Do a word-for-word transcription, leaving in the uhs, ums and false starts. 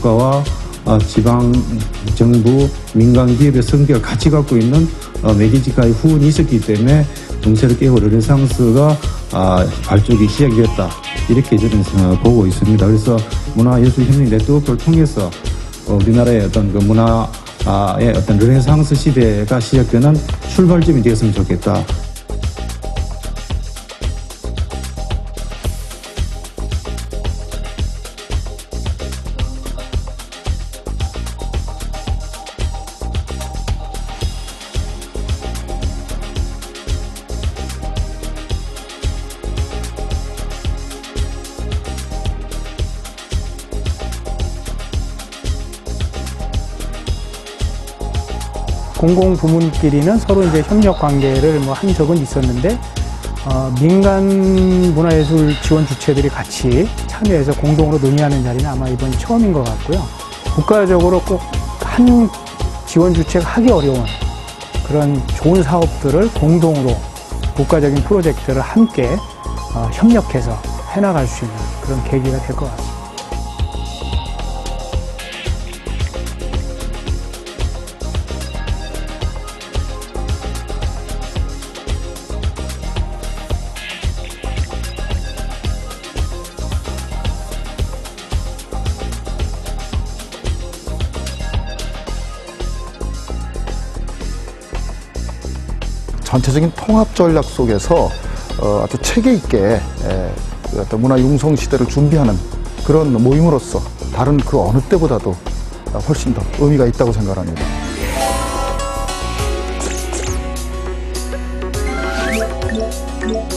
국가와 어, 지방 정부, 민간 기업의 성격을 같이 갖고 있는 어, 메디지가의 후원이 있었기 때문에 정세를 깨고 르네상스가 아, 발족이 시작됐다. 이렇게 저는 어, 보고 있습니다. 그래서 문화예술혁명 네트워크를 통해서 어, 우리나라의 어떤 그 문화의 어떤 르네상스 시대가 시작되는 출발점이 되었으면 좋겠다. 공공부문끼리는 서로 이제 협력 관계를 뭐 한 적은 있었는데, 어, 민간 문화예술 지원 주체들이 같이 참여해서 공동으로 논의하는 자리는 아마 이번이 처음인 것 같고요. 국가적으로 꼭 한 지원 주체가 하기 어려운 그런 좋은 사업들을 공동으로 국가적인 프로젝트를 함께 어, 협력해서 해나갈 수 있는 그런 계기가 될 것 같습니다. 전체적인 통합 전략 속에서 어, 아주 체계 있게 에, 어떤 문화 융성 시대를 준비하는 그런 모임으로서 다른 그 어느 때보다도 훨씬 더 의미가 있다고 생각합니다. 네.